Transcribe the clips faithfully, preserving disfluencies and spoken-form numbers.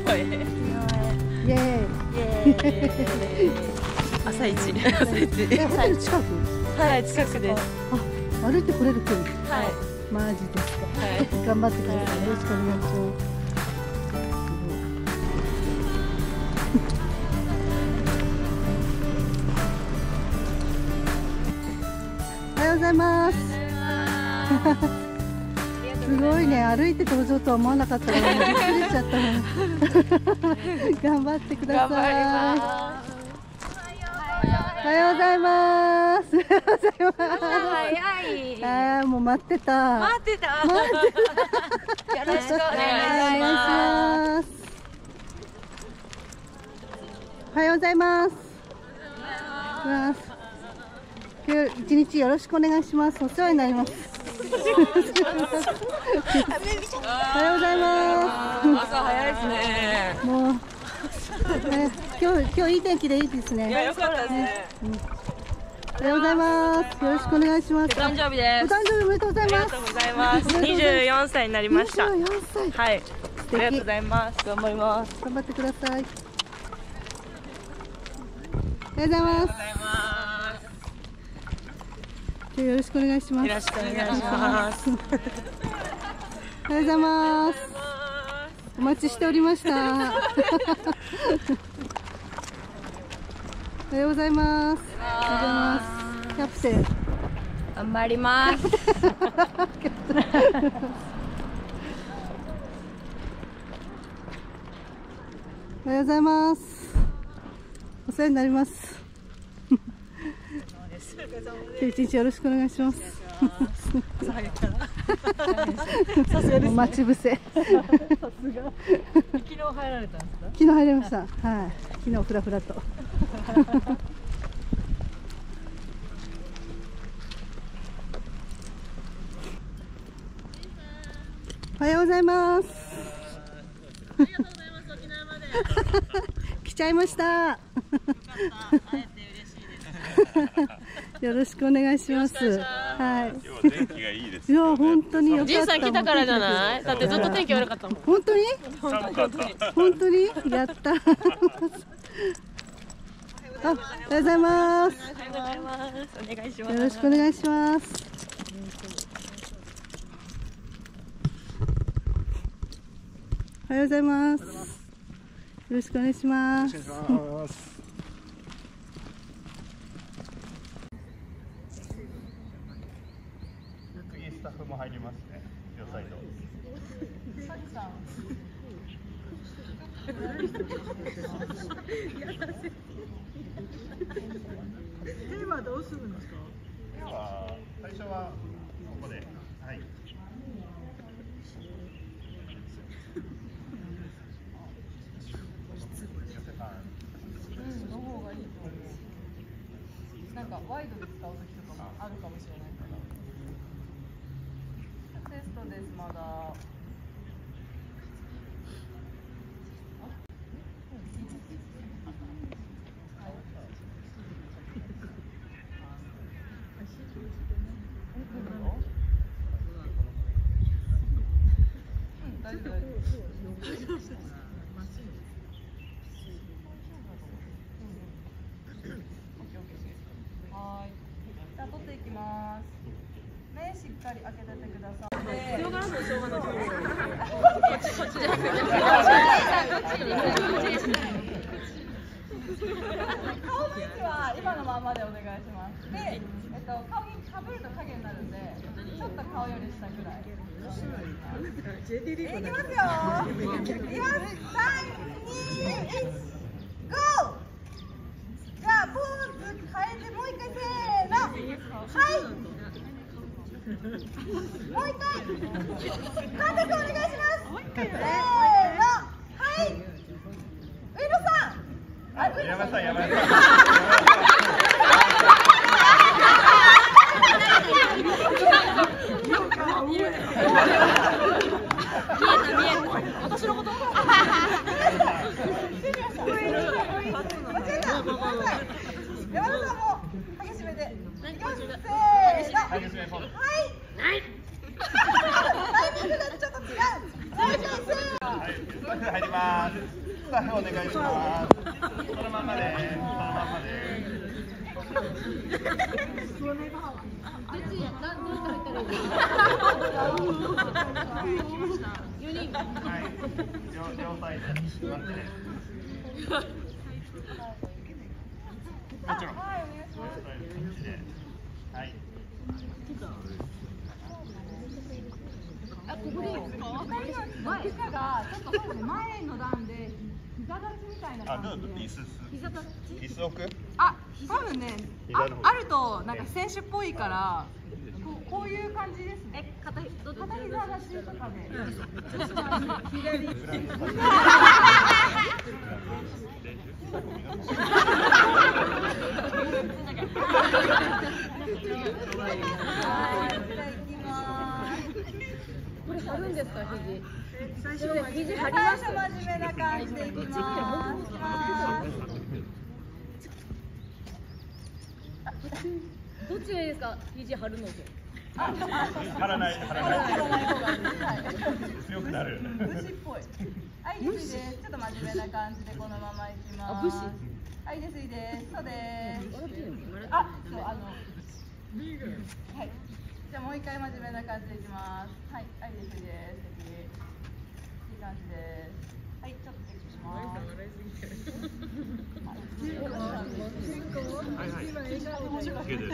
へ。イエーイ。朝一。朝一。朝一近く。はい、近くです。あ、歩いてこれる距離。はい。マジですか。はい。頑張ってください。よろしくお願いします。おはようございます。すごいね、歩いて登場とは思わなかったから、びっくりしちゃったの。頑張ってください。おはようございます。おはようございます。早い。ああ、もう待ってた。待ってた。待ってた。よろしくお願いします。おはようございます。今日一日よろしくお願いします。お世話になります。おはようございます。朝早いですね。もう、ね、今日今日いい天気でいいですね。いや、良かったですね。うん、おはようございます。よろしくお願いします。お誕生日です。お誕生日おめでとうございます。ありがとうございます。にじゅうよんさいになりました。にじゅうよんさい。はい。ありがとうございます。頑張ります。頑張ってください。おはようございます。今日よろしくお願いします。よろしくお願いします。おはようございます。お待ちしておりました。おはようございます。おはようございます。キャプテン。頑張ります。おはようございます。お世話になります。今日一日よろしくお願いします。さすがです。待ち伏せ。さすが。昨日入られたんですか？昨日入りました。はい。昨日フラフラと。おはようございます。ありがとうございます。沖縄まで。来ちゃいました。よろしくお願いします。はい。今日天気がいいです。いや、本当によかった。じいさん来たからじゃない？だってずっと天気悪かったもん。本当に？寒かった。本当に？やった。あ、おはようございます。おはようございます。お願いします。よろしくお願いします。おはようございます。よろしくお願いします。 スタッフも入りますね。両サイド。手はどうするんですか？手は最初はここで、はい。の方がいいと思う。なんかワイドで使う時とかもあるかもしれないから。テストです。まだ。大丈夫大丈夫。はい。じゃあ取っていきます。目しっかり開けててください。強がらんのしょうがない。こっちじゃなくて。顔の位置は今のままでお願いします。で、えっと顔にかぶると影になるんで、ちょっと顔より下ぐらい。いきますよ。いきます。三、二、一、ゴー。じゃあポーズ変えてもう一回せーの。はい。もう一回。監督お願いします。せーの。はい。上野さん。あ、上野さん。山田さん。私のこと。山田さんも激しめで。せーの。はい。タイミングがちょっと違う。もう一回せーの。 スタッフ入ります。スタッフお願いします。そのまんまで、そのまんまで。 よにん。 はい。両両サイドマッチです。もちろん。はい。はい。 あ、ここでいいですか？前膝がちょっとそうですね、前の段で膝立ちみたいなあ、どう感じで。 椅子膝立ち？ 椅子置く？ あ、多分ね、あ、あるとなんか選手っぽいから、こうこういう感じですね。え、片膝立ちとかで。左。 これ張るんですか、肘。 最初肘張ります。真面目な感じでいきます。 どっちがいいですか、肘張るのと。 張らない、張らない。強くなる。 武士っぽい。はい、いいです。ちょっと真面目な感じでこのままいきます。 あ、武士。 はい、いいです、いいです。そうです。あ、そう、あの。はい。じゃあもう一回真面目な感じでいきます。はい、はい、いいです、いいです。いい感じです。はい、ちょっとチェックします。 はいはい。OK です。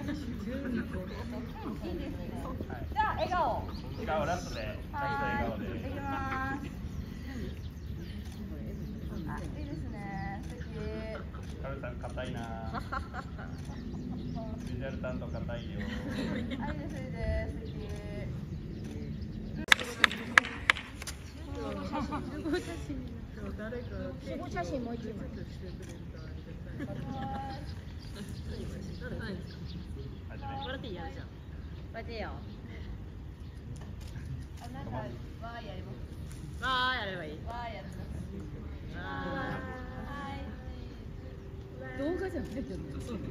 いいですね。じゃあ笑顔。 笑顔ラストで。 はい。 笑顔で。 いきます。あ、いいですね。素敵。 カルさん硬いな。ビジュアル担当硬いよ。 はい、いいです、いいです。素敵。 集合写真もう一枚。笑っていいやるじゃん。笑ってよ。 あ、なんか、わーやります。 わーやればいい。 わーやります。 わー。動画じゃん。出てる。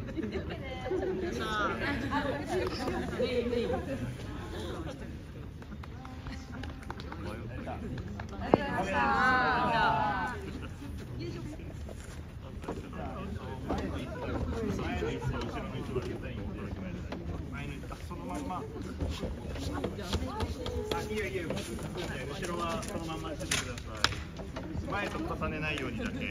ありがとうございました。 そのまんま。あ、いいよいいよ。後ろはそのまんまにしてください。前と重ねないようにだけ。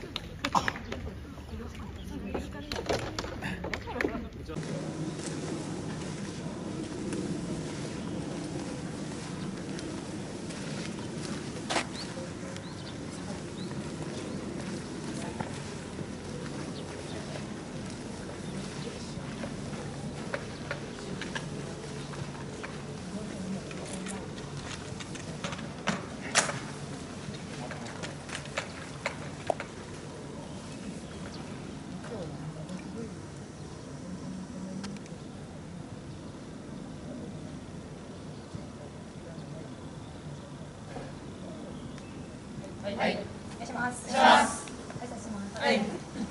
はい、お願いします。お願いします。挨拶します。はい。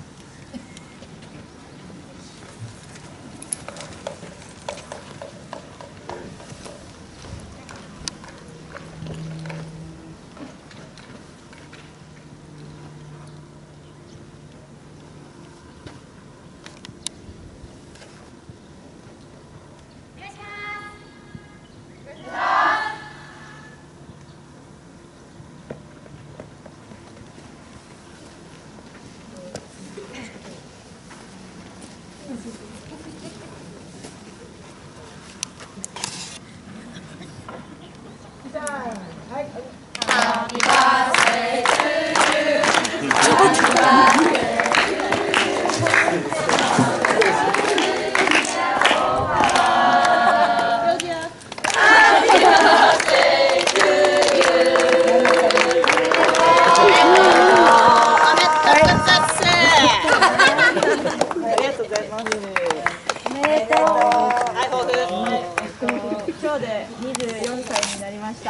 今日でにじゅうよんさいになりました。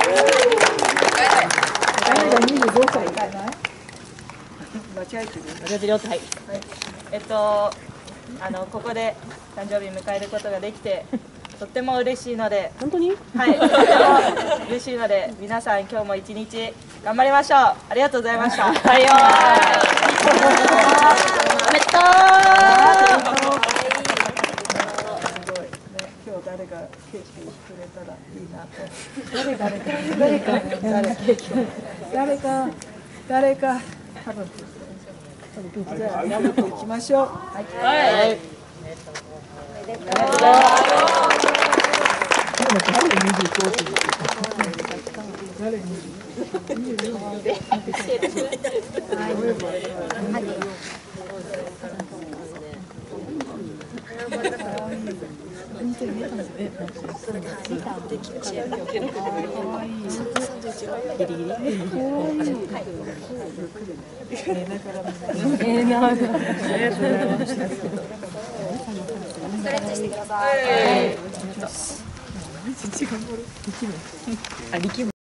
誰がにじゅうごさいかな？間違えてる。ろくじゅうよんさい。えっとあのここで誕生日迎えることができてとっても嬉しいので、 本当に？ はい、とっても嬉しいので、皆さん今日も一日頑張りましょう。ありがとうございました。はいよー。おめでとう。今日誰がケーキくれたらいいなと。誰誰か誰か誰ケーキ誰か誰か多分。じゃあやめていきましょう。はい。はい。おめでとう。 ストレッチしてください。 あ、力む。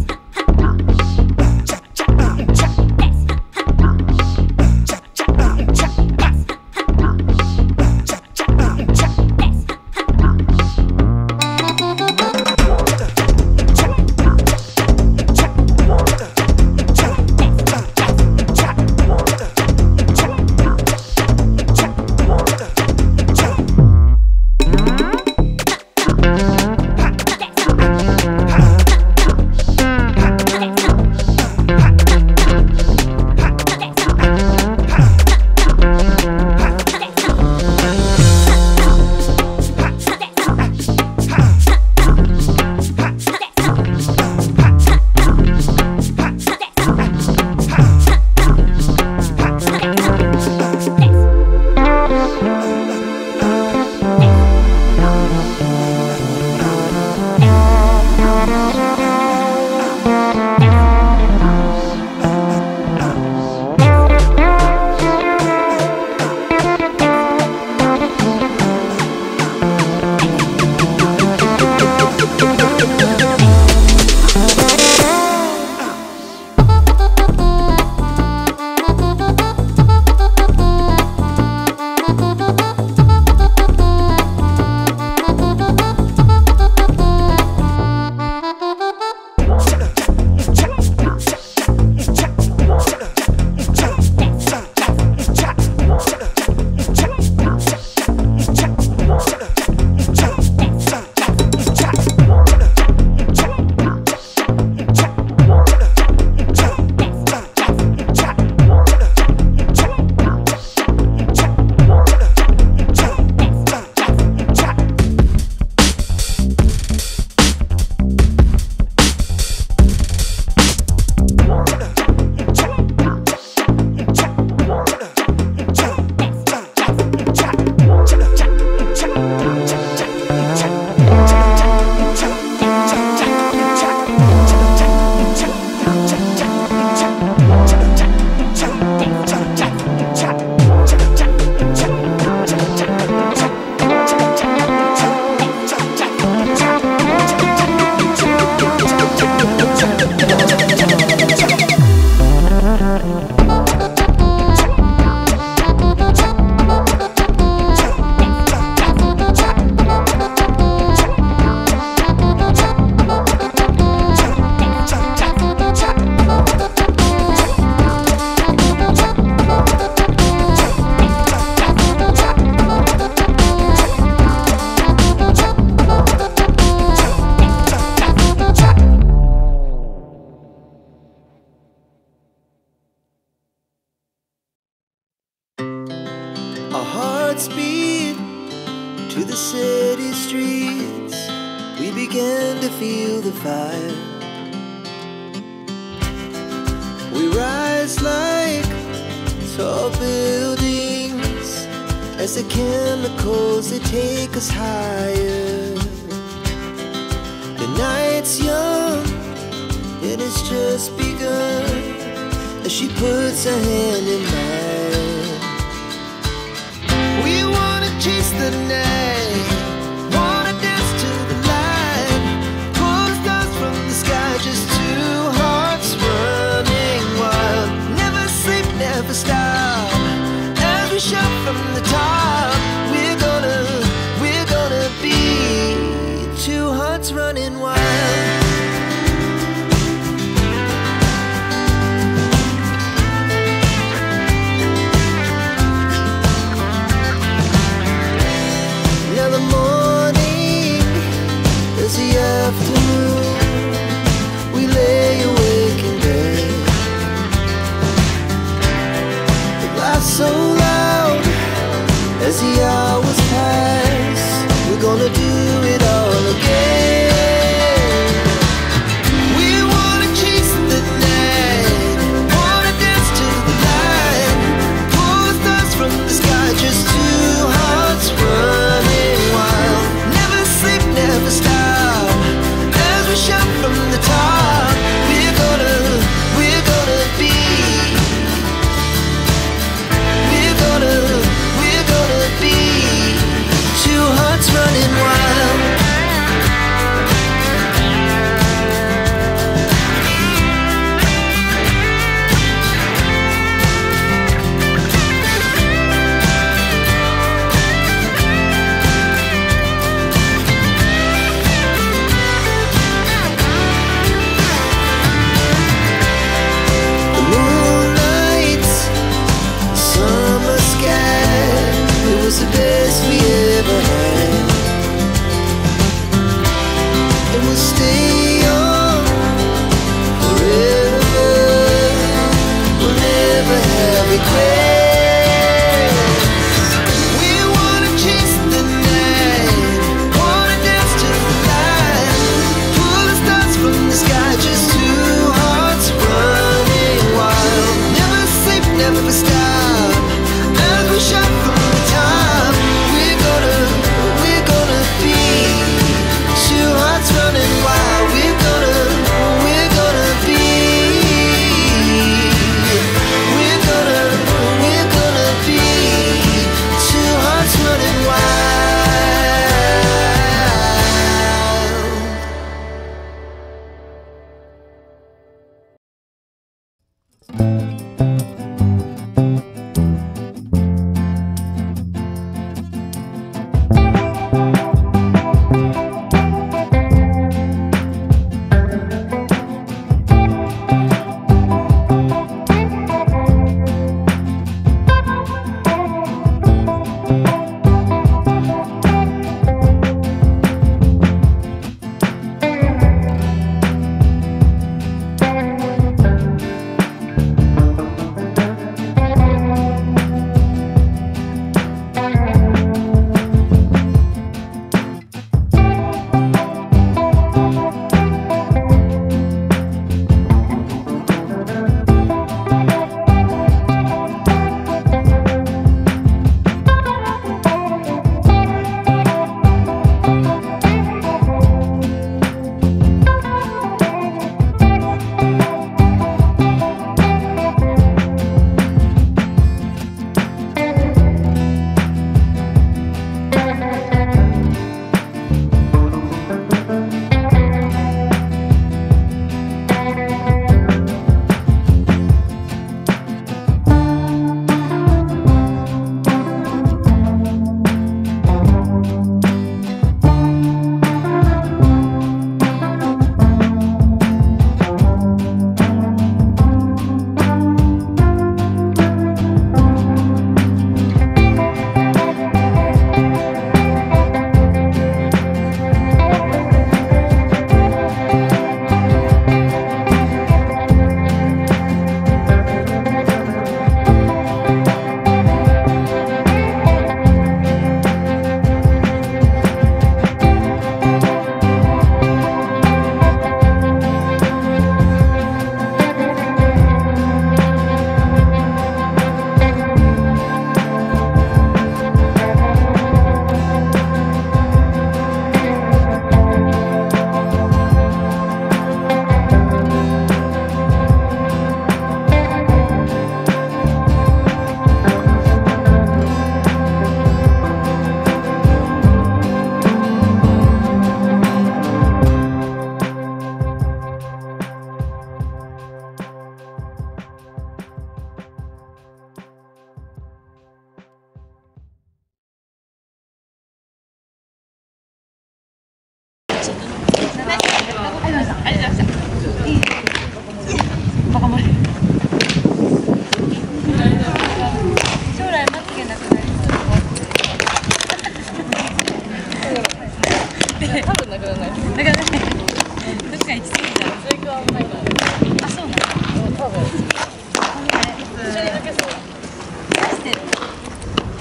hearts beat to the city streets. We began to feel the fire. We rise like tall buildings as the chemicals, they take us higher. The night's young and it's just begun as she puts her hand in mine. We wanna chase the night, wanna dance to the light, pull the stars from the sky, just two hearts running wild. Never sleep, never stop, as we shout from the top. We're gonna, we're gonna be so loud as the hours pass. We're gonna do it all again. We wanna chase the night, wanna dance to the light, pull stars from the sky, just two hearts running wild. Never sleep, never stop, as we shout from the top. We're gonna, we're gonna be, we're gonna, we're gonna be two hearts running wild. The moonlight, summer sky, it was the best we ever had. And we'll stay young forever. We'll never have regrets. We wanna chase the night, wanna dance to the light, pull the stars from the sky, just two hearts running wild. Never sleep, never stop, as we shout from the top. We're gonna, we're gonna be two hearts running wild. We're gonna, we're gonna be, we're gonna, we're gonna be two hearts running wild.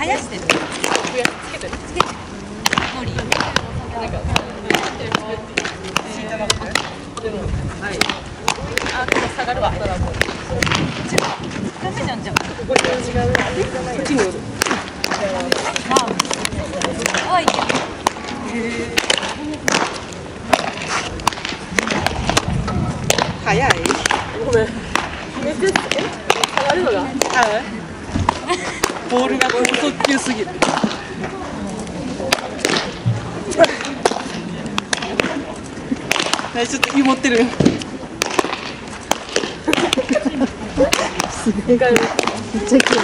生やしてる。つけてる。つけてる。ノリ。なんか。シートノック。でも。はい。あ、これ下がるわ。ちょっと。ダメじゃんじゃん。ここに違う。こっちにおる。あ。あ、いける。早い。ごめん。めっちゃ。え、下がるのが。ボールが高速球すぎる。ちょっと芋ってるよ。 すげえ。めっちゃ綺麗。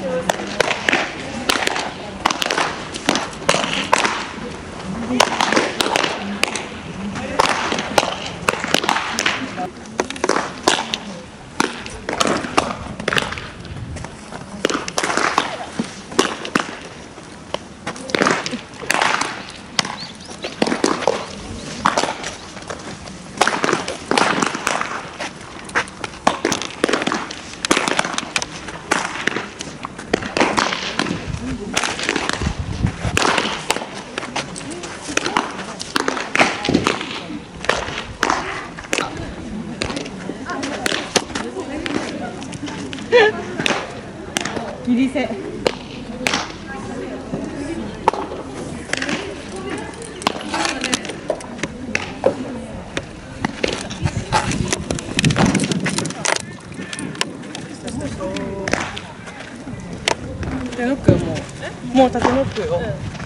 ギリセ。縦ノックよもう。もう縦ノックよ。